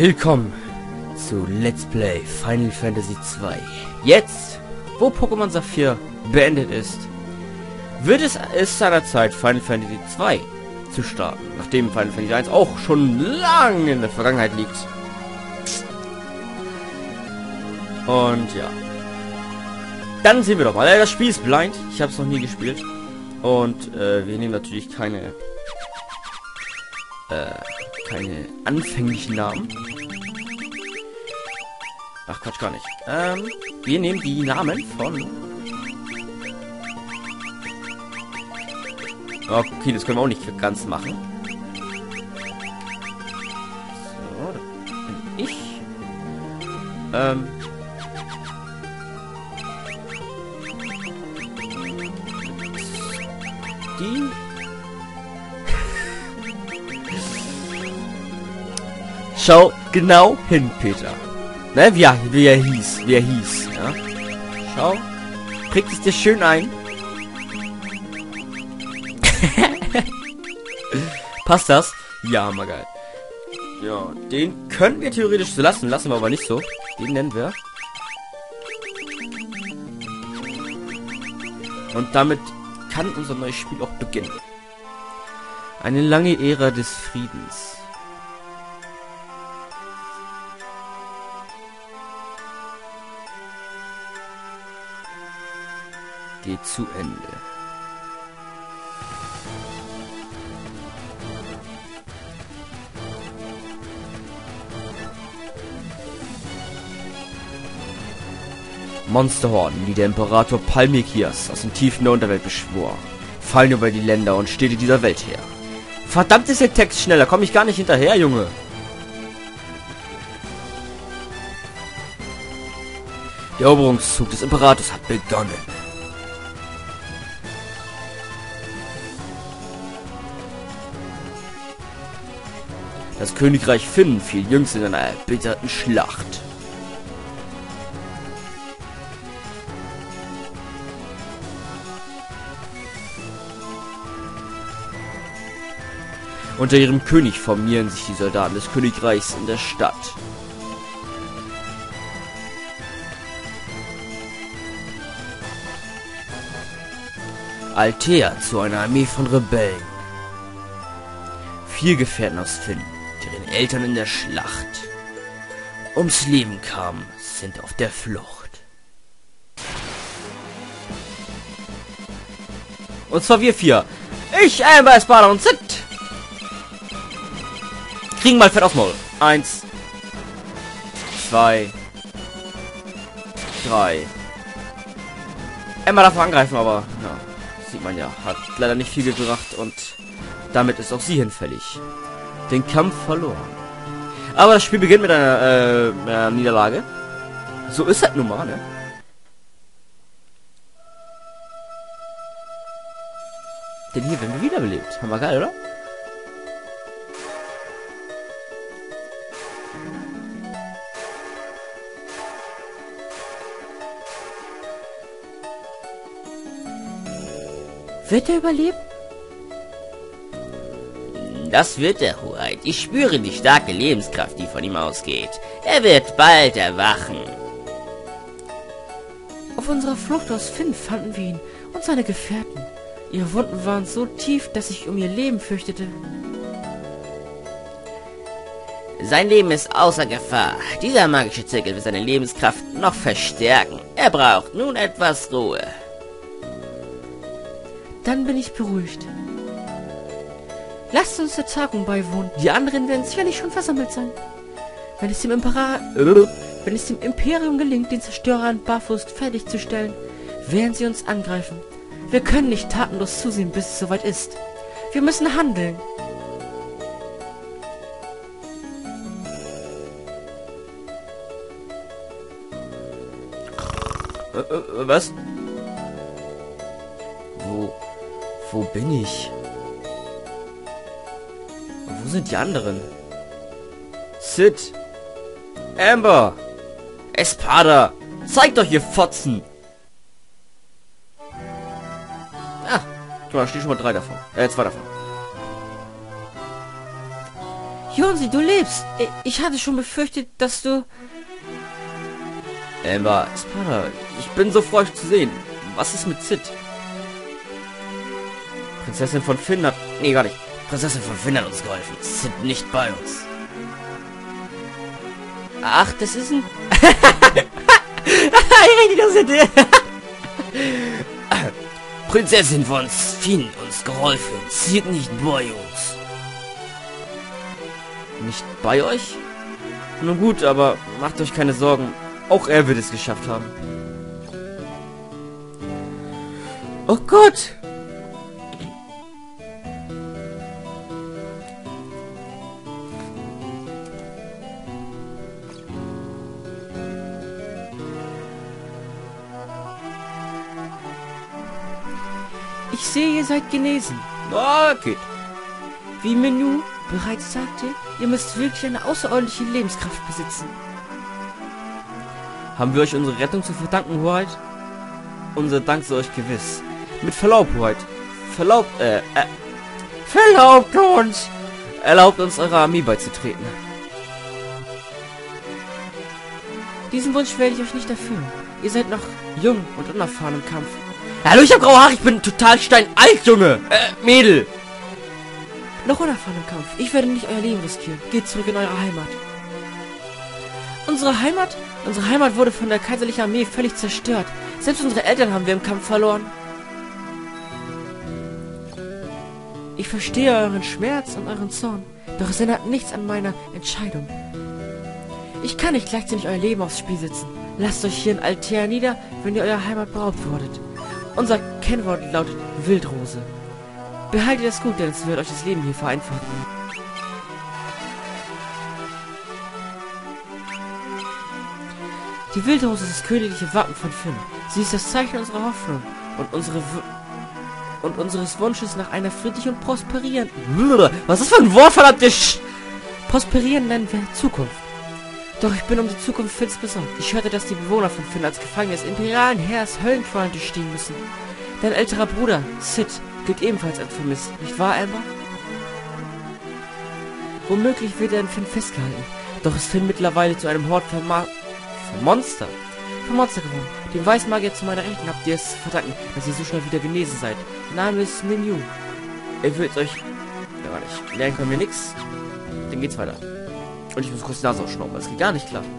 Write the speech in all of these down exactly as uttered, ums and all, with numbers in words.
Willkommen zu Let's Play Final Fantasy zwei. Jetzt, wo Pokémon Saphir beendet ist, wird es es seiner Zeit, Final Fantasy zwei zu starten, nachdem Final Fantasy eins auch schon lange in der Vergangenheit liegt. Und ja, dann sehen wir doch mal. Das Spiel ist blind, ich habe es noch nie gespielt. Und äh, wir nehmen natürlich keine äh, keine anfänglichen Namen. Ach Quatsch, gar nicht. Ähm, wir nehmen die Namen von... Okay, das können wir auch nicht ganz machen. So, da bin ich. Ähm... Die... Schau genau hin, Peter. Ne, wie er, wie er hieß, wie er hieß, ja. Schau. Kriegt es dir schön ein. Passt das? Ja, mal geil. Ja, den können wir theoretisch so lassen, lassen wir aber nicht so. Den nennen wir. Und damit kann unser neues Spiel auch beginnen. Eine lange Ära des Friedens. Geht zu Ende. Monsterhorden, die der Imperator Palmekias aus den Tiefen der Unterwelt beschwor, fallen über die Länder und Städte dieser Welt her. Verdammt ist der Text schneller, komme ich gar nicht hinterher, Junge. Der Eroberungszug des Imperators hat begonnen. Das Königreich Finn fiel jüngst in einer erbitterten Schlacht. Unter ihrem König formieren sich die Soldaten des Königreichs in der Stadt. Altea zu einer Armee von Rebellen. Vier Gefährten aus Finn, deren Eltern in der Schlacht ums Leben kamen, sind auf der Flucht. Und zwar wir vier. Ich, Amber, Espada und Sid. Kriegen mal fett aufs Maul. Eins. Zwei. Drei. Amber darf angreifen, aber ja, sieht man ja. Hat leider nicht viel gebracht und damit ist auch sie hinfällig. Den Kampf verloren. Aber das Spiel beginnt mit einer, äh, einer Niederlage. So ist halt nun mal, ne? Denn hier werden wir wiederbelebt. Haben wir geil, oder? Wird er überleben? Das wird er, Hoheit. Ich spüre die starke Lebenskraft, die von ihm ausgeht. Er wird bald erwachen. Auf unserer Flucht aus Finn fanden wir ihn und seine Gefährten. Ihre Wunden waren so tief, dass ich um ihr Leben fürchtete. Sein Leben ist außer Gefahr. Dieser magische Zirkel wird seine Lebenskraft noch verstärken. Er braucht nun etwas Ruhe. Dann bin ich beruhigt. Lasst uns der Tagung beiwohnen. Die anderen werden sicherlich schon versammelt sein. Wenn es dem Impera Wenn es dem Imperium gelingt, den Zerstörer an Barfust fertigzustellen, werden sie uns angreifen. Wir können nicht tatenlos zusehen, bis es soweit ist. Wir müssen handeln. Äh, äh, was? Wo... Wo bin ich? Wo sind die anderen? Sid! Amber! Espada! Zeigt doch, ihr Fotzen! Ah, guck mal, da steht schon mal drei davon. Äh, zwei davon. Jonsi, du lebst. Ich, ich hatte schon befürchtet, dass du... Amber, Spada, ich bin so froh, euch zu sehen. Was ist mit Sid? Prinzessin von Finn hat... Nee, gar nicht. Prinzessin von Finn hat uns geholfen. Sid nicht bei uns. Ach, das ist ein... Prinzessin von Finn uns geholfen. Sid nicht bei uns. Nicht bei euch? Nun gut, aber macht euch keine Sorgen. Auch er wird es geschafft haben. Oh Gott! Ich sehe, ihr seid genesen. Okay. Wie Menu bereits sagte, ihr müsst wirklich eine außerordentliche Lebenskraft besitzen. Haben wir euch unsere Rettung zu verdanken, Hoheit? Unser Dank sei euch gewiss. Mit Verlaub, Hoheit. Verlaubt, äh, äh, verlaubt uns! Erlaubt uns, eurer Armee beizutreten. Diesen Wunsch werde ich euch nicht erfüllen. Ihr seid noch jung und unerfahren im Kampf. Hallo, ich hab graue Haare, ich bin total steinalt, Junge! Äh, Mädel! Noch unerfahren im Kampf. Ich werde nicht euer Leben riskieren. Geht zurück in eure Heimat. Unsere Heimat? Unsere Heimat wurde von der kaiserlichen Armee völlig zerstört. Selbst unsere Eltern haben wir im Kampf verloren. Ich verstehe euren Schmerz und euren Zorn, doch es ändert nichts an meiner Entscheidung. Ich kann nicht gleichzeitig euer Leben aufs Spiel setzen. Lasst euch hier in Altea nieder, wenn ihr eurer Heimat beraubt wurdet. Unser Kennwort lautet Wildrose. Behaltet das gut, denn es wird euch das Leben hier vereinfachen. Die Wildrose ist das königliche Wappen von Finn. Sie ist das Zeichen unserer Hoffnung und unsere w und unseres Wunsches nach einer friedlichen und prosperierenden... Was ist das für ein Wort, verdammte Sch... prosperierenden Zukunft. Doch ich bin um die Zukunft Finns besorgt. Ich hörte, dass die Bewohner von Finn als Gefangene des imperialen Heers Höllenqualen durchstehen müssen. Dein älterer Bruder, Sid, gilt ebenfalls als vermisst. Nicht wahr, Amber? Womöglich wird er in Finn festgehalten. Doch ist Finn mittlerweile zu einem Hort von, Ma von Monster. Von Monster geworden. Dem Weißmagier zu meiner Rechten habt ihr es verdanken, dass ihr so schnell wieder genesen seid. Der Name ist Menu. Ihr wollt euch... Ja, nicht. Lernen können wir nichts. Dann geht's weiter. Und ich muss kurz die Nase ausschnauben, das geht gar nicht klar.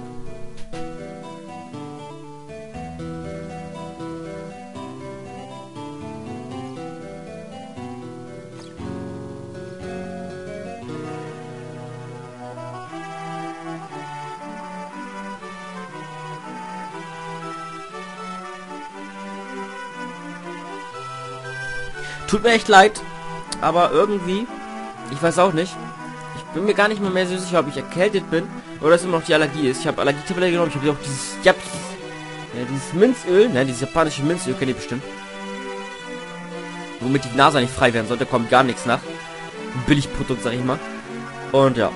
Tut mir echt leid, aber irgendwie, ich weiß auch nicht, ich bin mir gar nicht mehr, mehr so sicher, ob ich erkältet bin oder es immer noch die Allergie ist. Ich habe Allergietablette genommen, ich habe auch dieses, ja, dieses Minzöl, ne, dieses japanische Minzöl, kennt ihr bestimmt. Womit die Nase nicht frei werden sollte, kommt gar nichts nach. Ein Billigprodukt, sag ich mal. Und ja.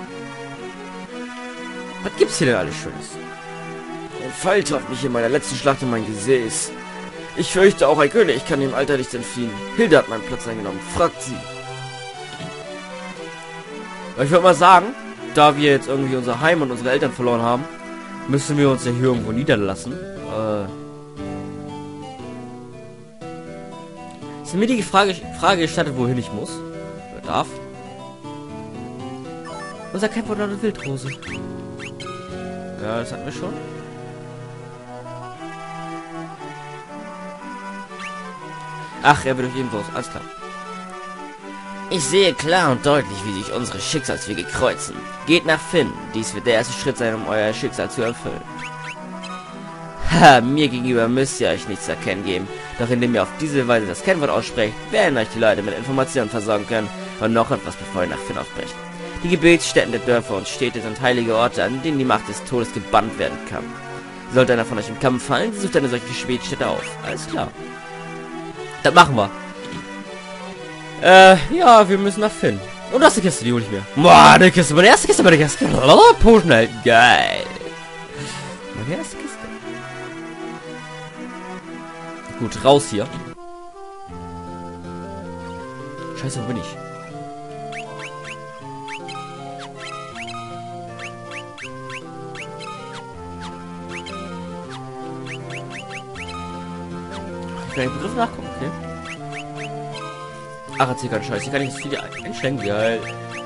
Was gibt's hier denn alles Schönes? Ein Pfeil traf mich in meiner letzten Schlacht in mein Gesäß. Ich fürchte, auch ein König kann dem Alter nicht entfliehen. Hilde hat meinen Platz eingenommen. Fragt sie. Ich würde mal sagen, da wir jetzt irgendwie unser Heim und unsere Eltern verloren haben, müssen wir uns ja hier irgendwo niederlassen. Äh. Ist mir die Frage, Frage gestattet, wohin ich muss? Oder darf? Unser Kämpfer oder Wildrose. Ja, das hatten wir schon. Ach, er wird euch ebenso aus. Alles klar. Ich sehe klar und deutlich, wie sich unsere Schicksalswege kreuzen. Geht nach Finn. Dies wird der erste Schritt sein, um euer Schicksal zu erfüllen. Ha, mir gegenüber müsst ihr euch nichts erkennen geben. Doch indem ihr auf diese Weise das Kennwort aussprecht, werden euch die Leute mit Informationen versorgen können. Und noch etwas, bevor ihr nach Finn aufbrecht. Die Gebetsstätten der Dörfer und Städte sind heilige Orte, an denen die Macht des Todes gebannt werden kann. Sollte einer von euch im Kampf fallen, sucht eine solche Gebetsstätte auf. Alles klar. Das machen wir. Äh, ja, wir müssen nach Finn. Und das ist die Kiste, die hole ich mir. Boah, eine Kiste, meine erste Kiste, meine Kiste. Oh, Potion, geil. Meine erste Kiste. Gut, raus hier. Scheiße, wo bin ich? kann den Begriff nachgucken, okay. Ach, erzähl keinen Scheiß. Hier kann ich das Video einstellen. Geil.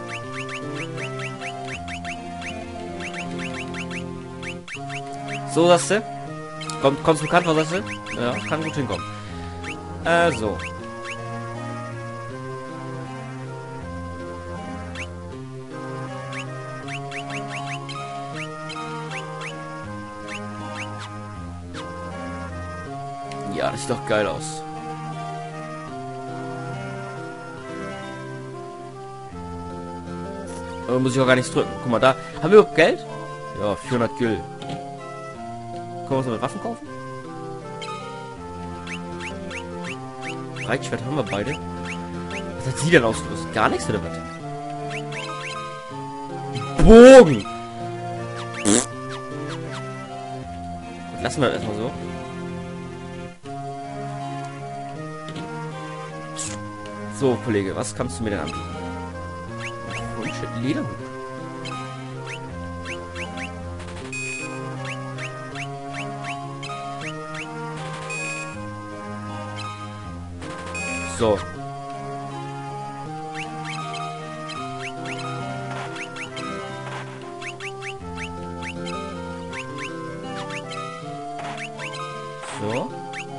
So, sagst du? Kommt, kommt's bekannt, was sagst du? Ja, kann gut hinkommen. Äh, so. Ja, das sieht doch geil aus. Aber muss ich auch gar nichts drücken. Guck mal, da. Haben wir überhaupt Geld? Ja, vierhundert Gül. Können wir uns mit Waffen kaufen? Breitschwert haben wir beide. Was hat sie denn ausgerüstet? Gar nichts oder was? Bogen! Pff. Lassen wir das erstmal so. So, Kollege, was kannst du mir denn anbieten? Lederhut. So. So.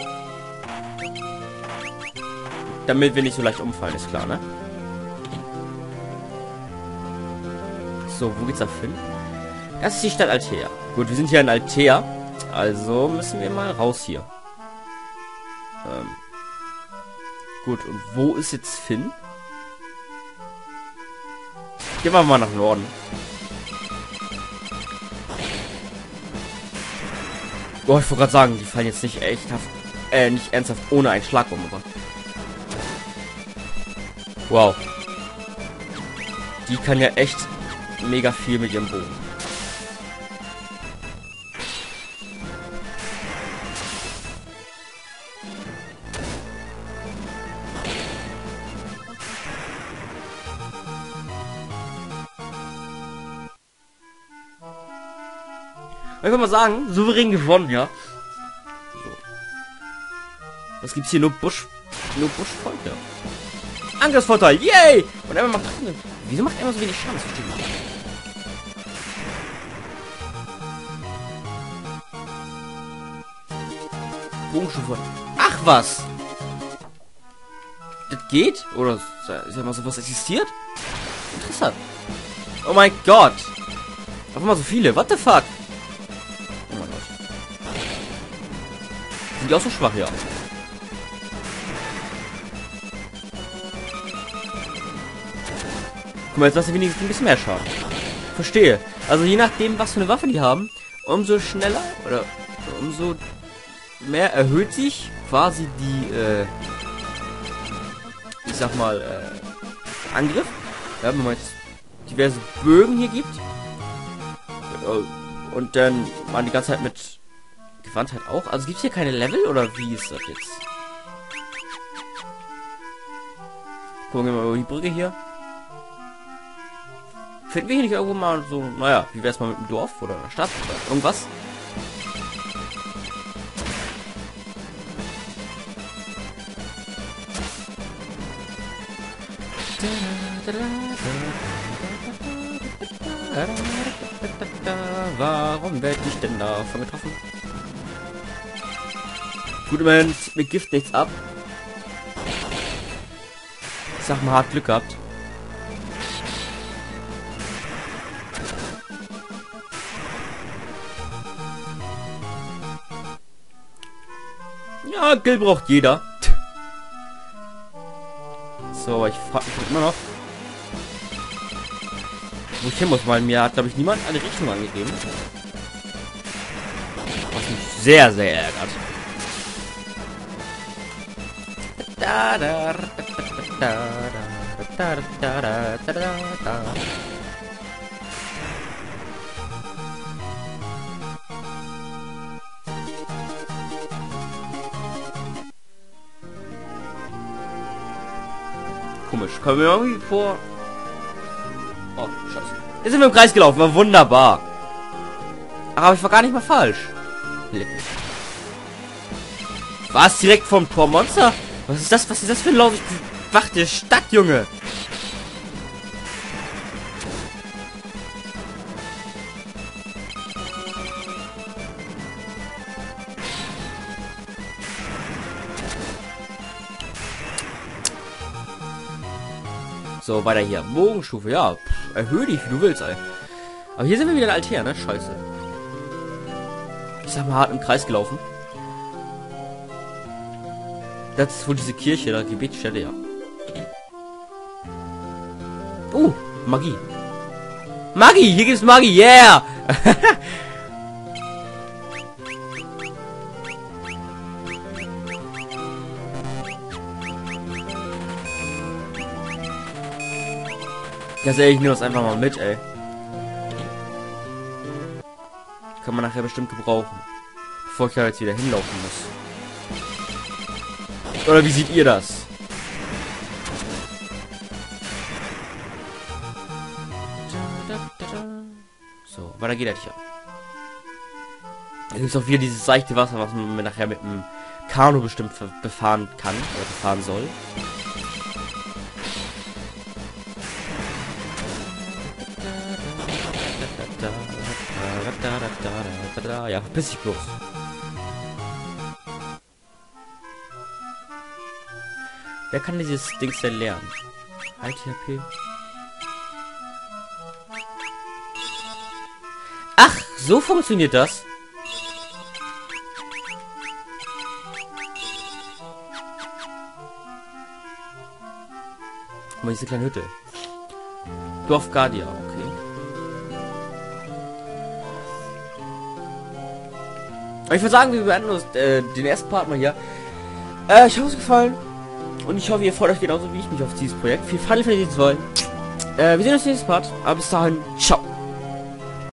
Damit wir nicht so leicht umfallen, ist klar, ne? So, wo geht's da hin? Das ist die Stadt Altea. Gut, wir sind hier in Altea. Also müssen wir mal raus hier. Ähm. Gut, und wo ist jetzt Finn? Gehen wir mal nach Norden. Boah, ich wollte gerade sagen, die fallen jetzt nicht echthaft, äh, nicht ernsthaft ohne einen Schlag um. Wow. Die kann ja echt mega viel mit ihrem Bogen. Ich kann mal sagen, souverän gewonnen, ja. So. Was gibt's hier? Nur Busch, nur Buschvolk, ja. Angriffsvorteil, yay! Und Emma macht, wieso macht Emma so wenig Schaden? Das verstehe ich nicht. Bogenstufe. Ach was! Das geht? Oder ist ja mal sowas existiert? Interessant. Oh mein Gott! Auf einmal so viele. What the fuck? Oh mein Gott. Sind die auch so schwach, ja? Guck mal, jetzt hast du wenigstens ein bisschen mehr Schaden. Verstehe. Also je nachdem, was für eine Waffe die haben, umso schneller oder umso mehr erhöht sich quasi die, äh, ich sag mal, äh, Angriff. Ja, wenn man jetzt diverse Bögen hier gibt. Und dann man die ganze Zeit mit Gewandtheit auch. Also gibt es hier keine Level oder wie ist das jetzt? Gucken wir mal über die Brücke hier. Finden wir hier nicht irgendwo mal so, naja, wie wär's mal mit dem Dorf oder einer Stadt oder irgendwas? Warum werde ich denn davon getroffen? Gut, immerhin zieht mit Gift nichts ab. Ich sag mal, hart Glück gehabt. Ja, Gil braucht jeder. So, aber ich frage mich immer noch, wo ich hin muss, weil mir hat, glaube ich, niemand eine Richtung angegeben. Was mich sehr, sehr ärgert. Da, da, da, da, da, da, da, da. Komisch. Kommen wir irgendwie vor... Oh, scheiße. Jetzt sind wir im Kreis gelaufen. War wunderbar. Aber ich war gar nicht mal falsch. Leck mich. Was? Direkt vom Tor Monster? Was ist das? Was ist das für ein Lauf? Wachte Stadt, Junge! So, weiter hier. Bogenstufe, ja. Pff, erhöhe dich, wie du willst, ey. Aber hier sind wir wieder in Altair, ne? Scheiße. Ich sag mal hart im Kreis gelaufen. Das ist wohl diese Kirche, da Gebetsstätte, ja. Uh, Magie. Magie, hier gibt's Magie, yeah! Ganz ehrlich, ich nehme das einfach mal mit, ey. Kann man nachher bestimmt gebrauchen. Bevor ich da jetzt wieder hinlaufen muss. Oder wie seht ihr das? So, weiter geht das hier. Da gibt es auch wieder dieses seichte Wasser, was man nachher mit dem Kanu bestimmt befahren kann oder befahren soll. Ja, verpiss dich bloß. Wer kann dieses Ding denn lernen? Halt H P. Ach, so funktioniert das. Guck mal, diese kleine Hütte. Dorf Guardia, okay. Aber ich würde sagen, wir beenden uns äh, den ersten Part mal hier. Äh, ich hoffe, es gefallen. Und ich hoffe, ihr freut euch genauso wie ich mich auf dieses Projekt. Viel Final Fantasy zwei. Äh, wir sehen uns im nächsten Part. Aber bis dahin, ciao.